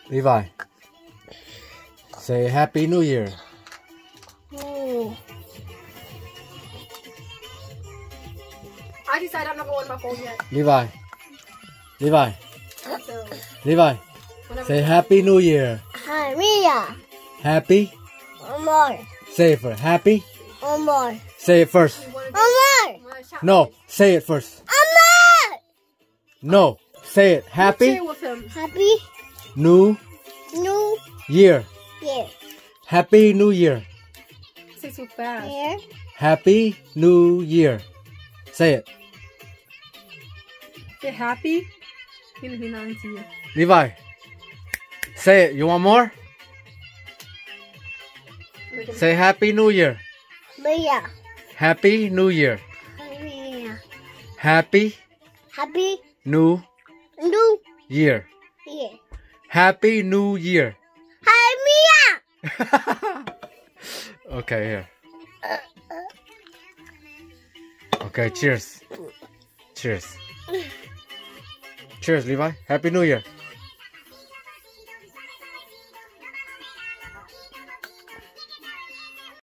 Levi, say Happy New Year. I decided I'm not going to my phone yet. Levi, So, say Happy New Year. Mia. Happy. More. Say it first. Happy. More. Say it first. More. No, say it first. No, say it. Happy share with him. Happy New New Year. Year. Happy New Year. Say too fast. Year. Happy New Year. Say it. Say happy. He's not into you. Levi, say it. You want more? Say Happy New Year. Mia. Happy New Year. Mia. Happy Happy New New Year. Year. Happy New Year. Hi, Mia. Okay, here. Okay, cheers. Cheers. Cheers, Levi. Happy New Year.